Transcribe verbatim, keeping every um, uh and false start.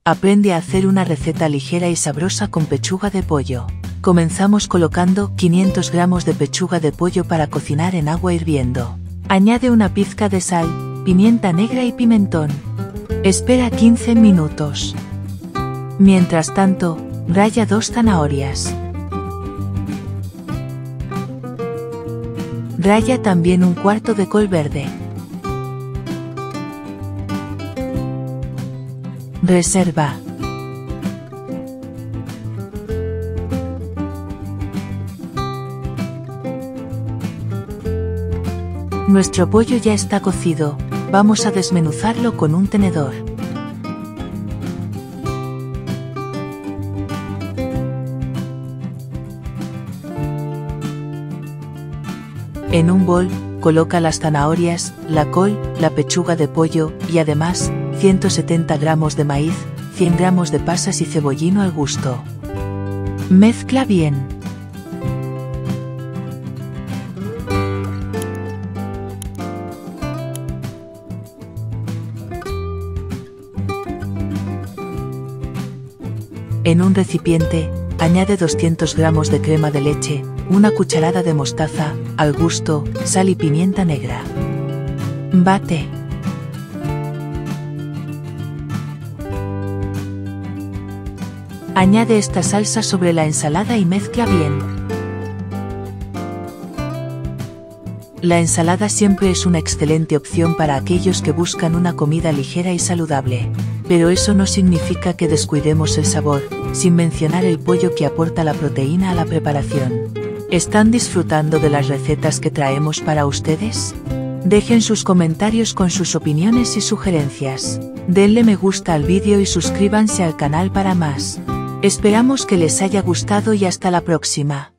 Aprende a hacer una receta ligera y sabrosa con pechuga de pollo. Comenzamos colocando quinientos gramos de pechuga de pollo para cocinar en agua hirviendo. Añade una pizca de sal, pimienta negra y pimentón. Espera quince minutos. Mientras tanto, ralla dos zanahorias. Ralla también un cuarto de col verde. Reserva. Nuestro pollo ya está cocido, vamos a desmenuzarlo con un tenedor. En un bol, coloca las zanahorias, la col, la pechuga de pollo y además, ciento setenta gramos de maíz, cien gramos de pasas y cebollino al gusto. Mezcla bien. En un recipiente, añade doscientos gramos de crema de leche, una cucharada de mostaza, al gusto, sal y pimienta negra. Bate. Añade esta salsa sobre la ensalada y mezcla bien. La ensalada siempre es una excelente opción para aquellos que buscan una comida ligera y saludable. Pero eso no significa que descuidemos el sabor, sin mencionar el pollo que aporta la proteína a la preparación. ¿Están disfrutando de las recetas que traemos para ustedes? Dejen sus comentarios con sus opiniones y sugerencias. Denle me gusta al vídeo y suscríbanse al canal para más. Esperamos que les haya gustado y hasta la próxima.